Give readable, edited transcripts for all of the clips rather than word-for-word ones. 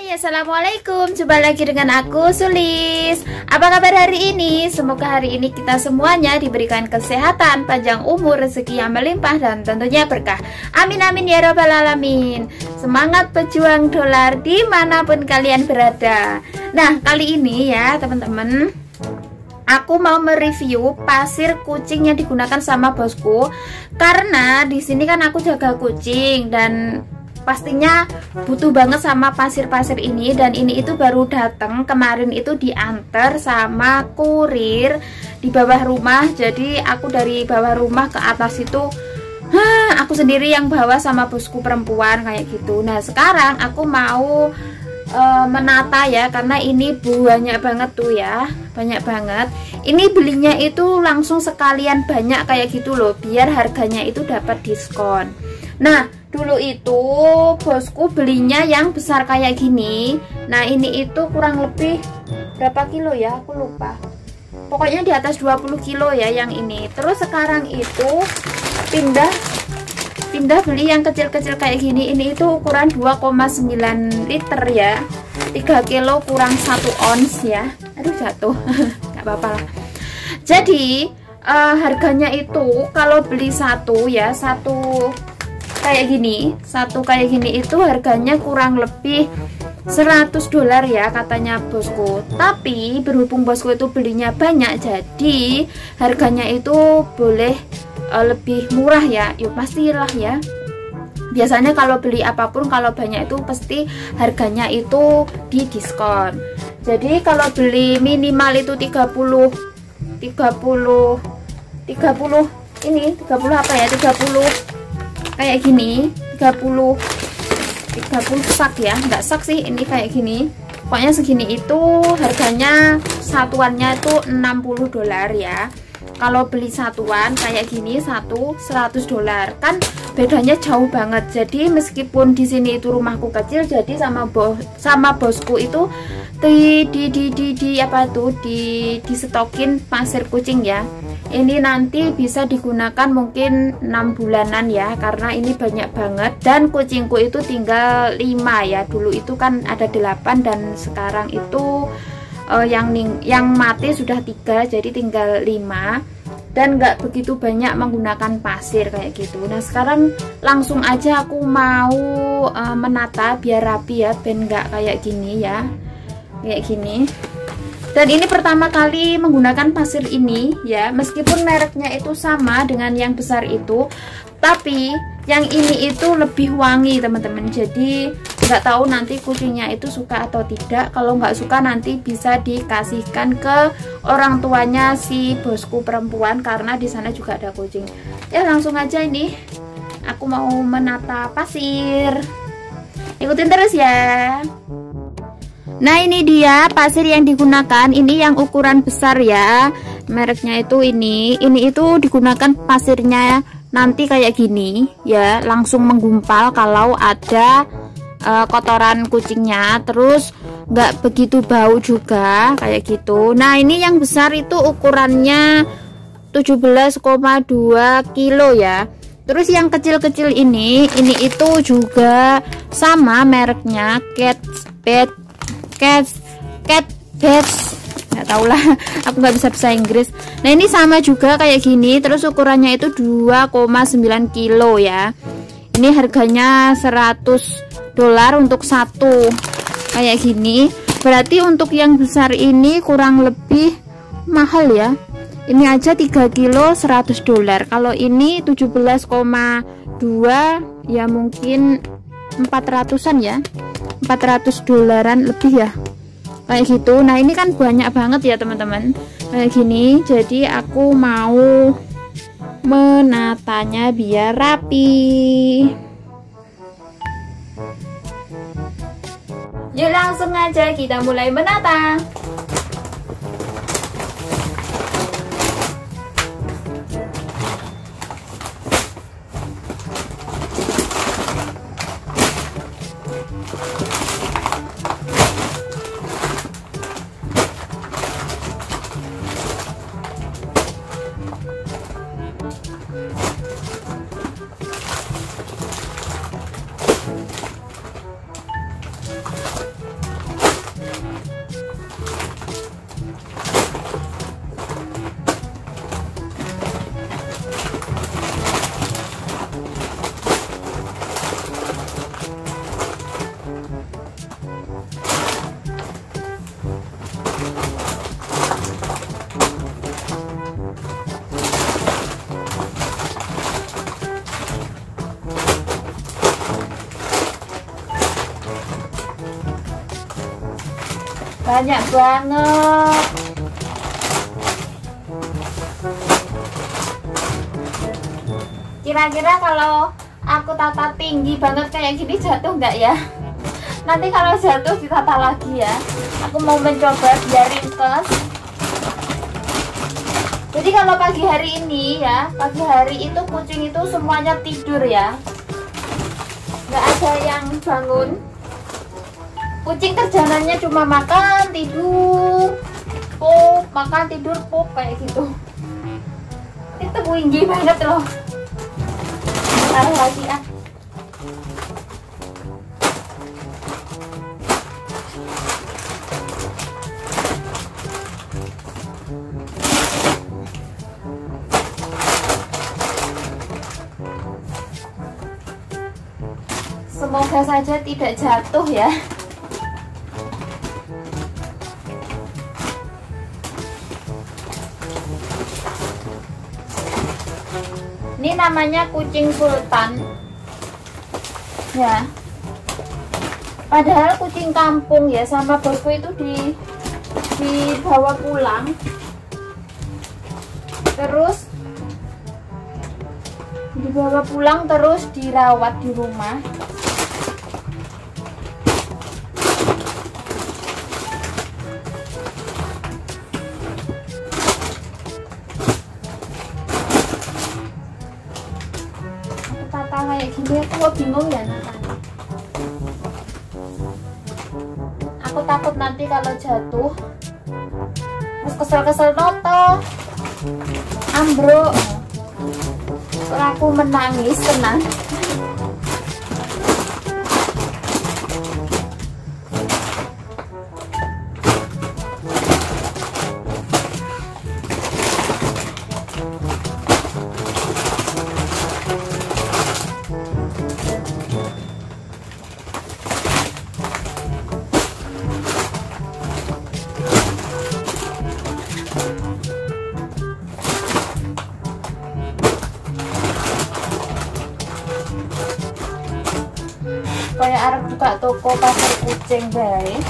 Hai, assalamualaikum. Jumpa lagi dengan aku, Sulis. Apa kabar hari ini? Semoga hari ini kita semuanya diberikan kesehatan, panjang umur, rezeki yang melimpah, dan tentunya berkah. Amin amin ya robbal alamin. Semangat pejuang dolar dimanapun kalian berada. Nah, kali ini ya teman-teman, aku mau mereview pasir kucing yang digunakan sama bosku. Karena di sini kan aku jaga kucing dan pastinya butuh banget sama pasir-pasir ini, dan ini itu baru datang kemarin, itu diantar sama kurir di bawah rumah. Jadi aku dari bawah rumah ke atas itu aku sendiri yang bawa sama bosku perempuan kayak gitu. Nah, sekarang aku mau menata ya, karena ini banyak banget tuh ya, banyak banget. Ini belinya itu langsung sekalian banyak kayak gitu loh, biar harganya itu dapat diskon. Nah, dulu itu bosku belinya yang besar kayak gini. Nah, ini itu kurang lebih berapa kilo ya, aku lupa. Pokoknya di atas 20 kilo ya yang ini. Terus sekarang itu pindah beli yang kecil-kecil kayak gini. Ini itu ukuran 2,9 liter ya, 3 kilo kurang 1 ons ya. Aduh, jatuh. Gak apa-apa lah. Jadi harganya itu kalau beli satu ya, satu kayak gini itu harganya kurang lebih $100 ya katanya bosku. Tapi berhubung bosku itu belinya banyak, jadi harganya itu boleh lebih murah ya. Yuk pastilah ya, biasanya kalau beli apapun kalau banyak itu pasti harganya itu di diskon. Jadi kalau beli minimal itu 30 apa ya, 30 kayak gini, 30 sak ya, enggak sak sih, ini kayak gini. Pokoknya segini itu harganya satuannya itu $60 ya. Kalau beli satuan kayak gini satu $100 kan bedanya jauh banget. Jadi meskipun di sini itu rumahku kecil, jadi sama bosku itu di stokin pasir kucing ya. Ini nanti bisa digunakan mungkin 6 bulanan ya, karena ini banyak banget dan kucingku itu tinggal 5 ya. Dulu itu kan ada 8 dan sekarang itu yang mati sudah 3, jadi tinggal 5 dan nggak begitu banyak menggunakan pasir kayak gitu. Nah, sekarang langsung aja aku mau menata biar rapi ya, ben nggak kayak gini ya, kayak gini. Dan ini pertama kali menggunakan pasir ini ya, meskipun mereknya itu sama dengan yang besar itu, tapi yang ini itu lebih wangi teman-teman. Jadi nggak tahu nanti kucingnya itu suka atau tidak. Kalau nggak suka nanti bisa dikasihkan ke orang tuanya si bosku perempuan, karena di sana juga ada kucing. Ya, langsung aja ini aku mau menata pasir. Ikutin terus ya. Nah, ini dia pasir yang digunakan. Ini yang ukuran besar ya, mereknya itu ini itu digunakan pasirnya nanti kayak gini ya, langsung menggumpal kalau ada kotoran kucingnya, terus nggak begitu bau juga kayak gitu. Nah, ini yang besar itu ukurannya 17,2 kilo ya. Terus yang kecil-kecil ini itu juga sama mereknya, Cat Beds, nggak tau lah, aku nggak bisa bahasa Inggris. Nah, ini sama juga kayak gini, terus ukurannya itu 2,9 kilo ya. Ini harganya $100 untuk satu kayak gini. Berarti untuk yang besar ini kurang lebih mahal ya. Ini aja 3 kilo $100. Kalau ini 17,2 ya mungkin 400-an ya, $400 lebih ya kayak gitu. Nah, ini kan banyak banget ya teman-teman kayak gini. Jadi aku mau menatanya biar rapi. Yuk langsung aja kita mulai menata. banyak banget. Kira-kira kalau aku tata tinggi banget kayak gini jatuh nggak ya? Nanti kalau jatuh ditata lagi ya. Aku mau mencoba biar ringkes. Jadi kalau pagi hari ini ya, pagi hari itu kucing itu semuanya tidur ya, nggak ada yang bangun. Kucing kerjaannya cuma makan, tidur, pup, makan, tidur, pup, kayak gitu. Itu tinggi banget loh. Taruh lagi ah. Semoga saja tidak jatuh ya. Ini namanya kucing sultan ya. Padahal kucing kampung ya, sama bosku itu dibawa pulang, terus dibawa pulang terus dirawat di rumah. Tata kayak gini aku kok bingung ya natanya. Aku takut nanti kalau jatuh terus kesel-kesel noto ambruk. Aku menangis tenang. Kayak arep buka toko pasar kucing baik.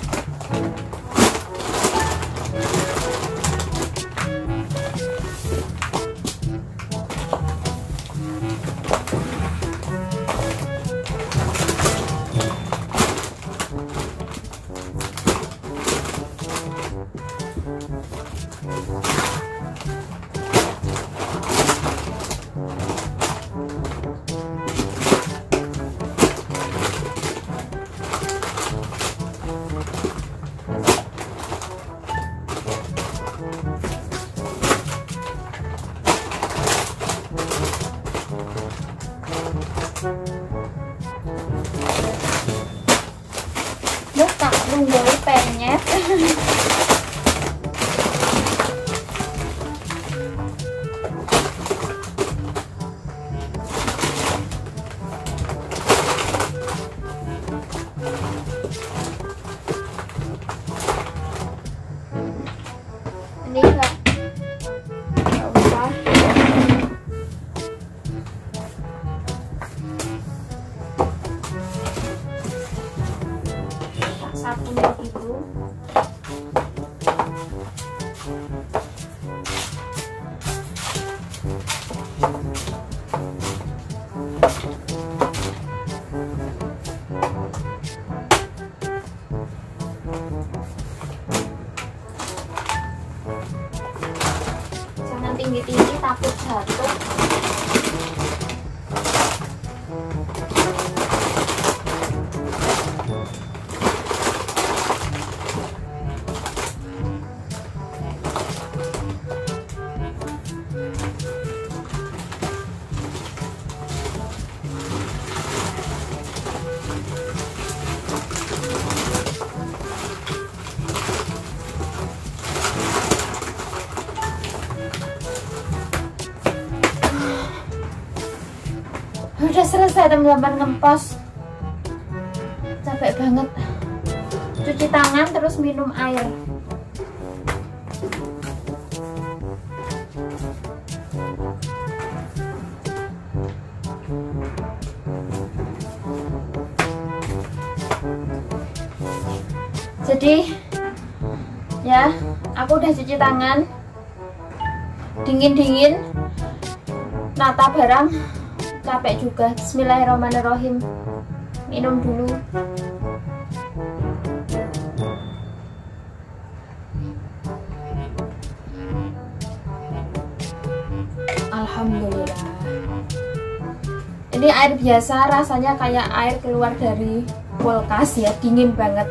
Tak nunggu penyet. Ini enggak usah. Sabunnya gitu. Jangan tinggi-tinggi takut jatuh. Udah selesai teman-teman ngempos. Capek banget. Cuci tangan terus minum air. Jadi Ya, aku udah cuci tangan. Dingin-dingin. Nata barang. Capek juga. Bismillahirrahmanirrahim. Minum dulu. Alhamdulillah. Ini air biasa, rasanya kayak air keluar dari kulkas ya, dingin banget.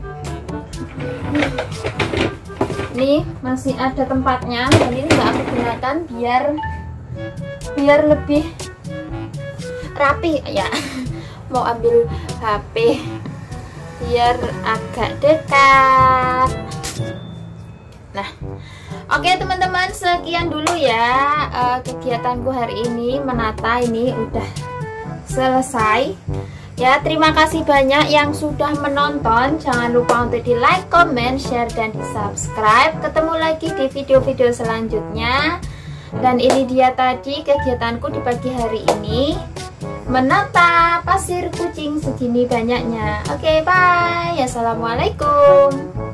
Ini masih ada tempatnya, dan ini nggak aku gunakan biar lebih rapi ya. Mau ambil HP biar agak dekat. Nah, oke teman-teman, sekian dulu ya kegiatanku hari ini menata. Ini udah selesai ya. Terima kasih banyak yang sudah menonton. Jangan lupa untuk di like, comment, share, dan di subscribe. Ketemu lagi di video-video selanjutnya. Dan ini dia tadi kegiatanku di pagi hari ini, menata pasir kucing segini banyaknya. Oke, bye. Assalamualaikum.